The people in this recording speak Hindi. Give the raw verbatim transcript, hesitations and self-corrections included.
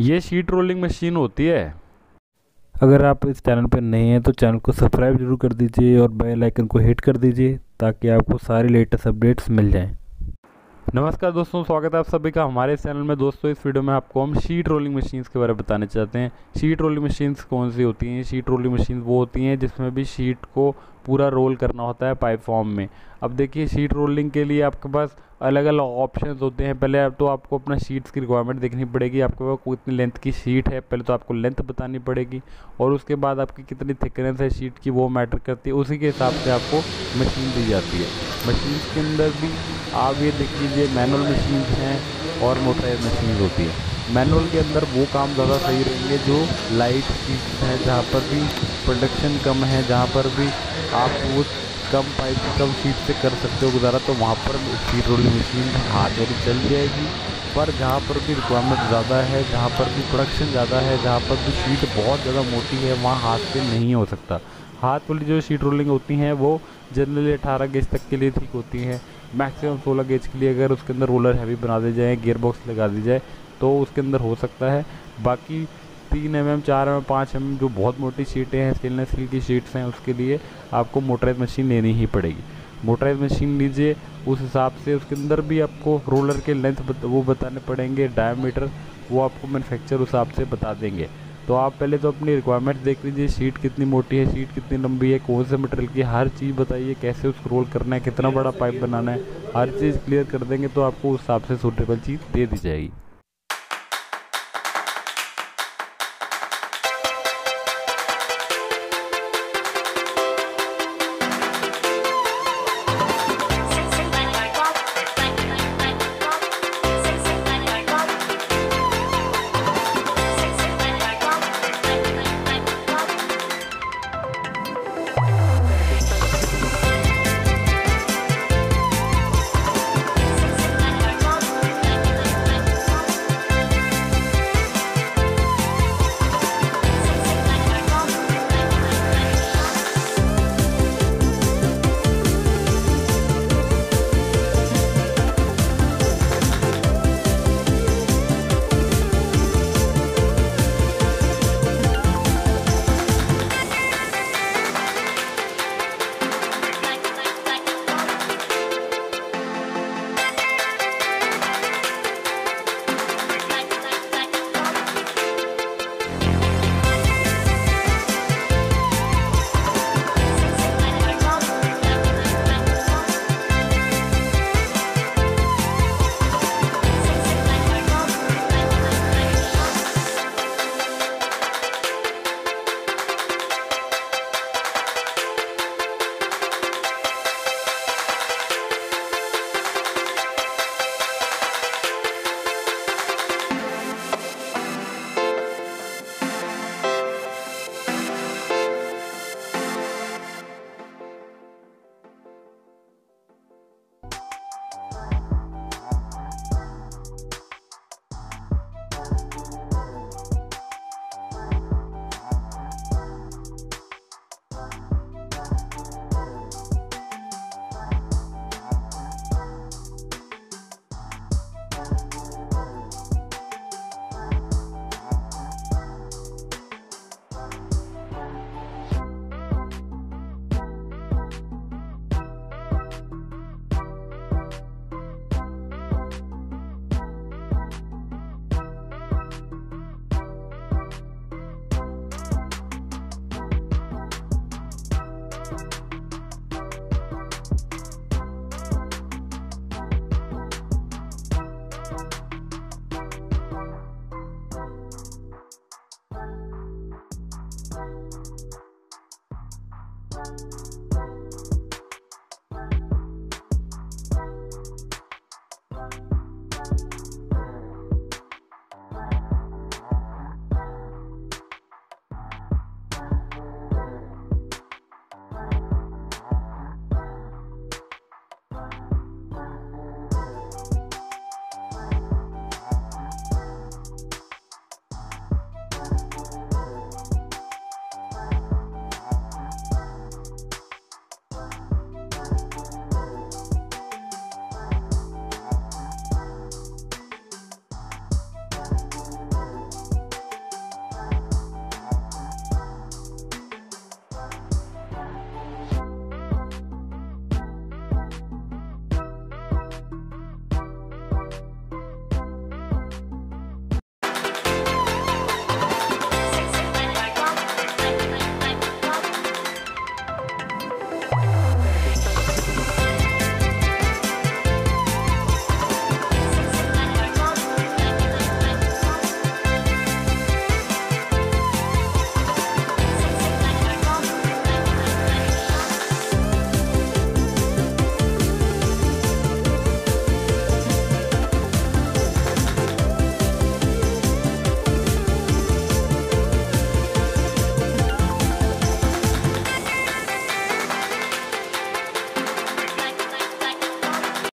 ये शीट रोलिंग मशीन होती है। अगर आप इस चैनल पर नए हैं तो चैनल को सब्सक्राइब जरूर कर दीजिए और बेल आइकन को हिट कर दीजिए ताकि आपको सारी लेटेस्ट अपडेट्स मिल जाएं। नमस्कार दोस्तों, स्वागत है आप सभी का हमारे चैनल में। दोस्तों, इस वीडियो में आपको हम शीट रोलिंग मशीन्स के बारे में बताने चाहते हैं। शीट रोलिंग मशीन्स कौन सी होती हैं? शीट रोलिंग मशीन वो होती हैं जिसमें भी शीट को पूरा रोल करना होता है पाइप फॉर्म में। अब देखिए, शीट रोलिंग के लिए आपके पास अलग अलग ऑप्शंस होते हैं। पहले आप तो आपको अपना शीट्स की रिक्वायरमेंट देखनी पड़ेगी, आपके पास कितनी लेंथ की शीट है। पहले तो आपको लेंथ बतानी पड़ेगी और उसके बाद आपकी कितनी थिकनेस है शीट की, वो मैटर करती है। उसी के हिसाब से आपको मशीन दी जाती है। मशीन के अंदर भी आप ये देख लीजिए, मैनुअल मशीन हैं और मोटराइज मशीन होती है। मैनुअल के अंदर वो काम ज़्यादा सही रहेंगे जो लाइट शीट्स हैं, जहाँ पर भी प्रोडक्शन कम है, जहाँ पर भी आप वो कम पाइप कम शीट से कर सकते हो गुजारा, तो वहाँ पर शीट रोलिंग मशीन हाथ वाली चल जाएगी। पर जहाँ पर भी रिक्वायरमेंट ज़्यादा है, जहाँ पर भी प्रोडक्शन ज़्यादा है, जहाँ पर भी शीट बहुत ज़्यादा मोटी है, वहाँ हाथ से नहीं हो सकता। हाथ वाली जो शीट रोलिंग होती हैं वो जनरली अठारह गेज तक के लिए ठीक होती हैं। मैक्सिमम सोलह गेज के लिए अगर उसके अंदर रोलर हैवी बना दी जाए, गियर बॉक्स लगा दी जाए तो उसके अंदर हो सकता है। बाकी तीन एम एम, चार एम एम, पाँच एम एम जो बहुत मोटी शीटें हैं, स्टेनलेस स्टील की शीट्स हैं, उसके लिए आपको मोटराइज मशीन लेनी ही पड़ेगी। मोटराइज मशीन लीजिए, उस हिसाब से उसके अंदर भी आपको रोलर के लेंथ बत, वो बताने पड़ेंगे, डायमीटर वो आपको मैन्युफैक्चर उस हिसाब से बता देंगे। तो आप पहले तो अपनी रिक्वायरमेंट देख लीजिए, शीट कितनी मोटी है, शीट कितनी लंबी है, कौन से मटेरियल की, हर चीज़ बताइए, कैसे उसको रोल करना है, कितना बड़ा पाइप बनाना है, हर चीज़ क्लियर कर देंगे तो आपको उस हिसाब से सूटेबल चीज़ दे दी जाएगी।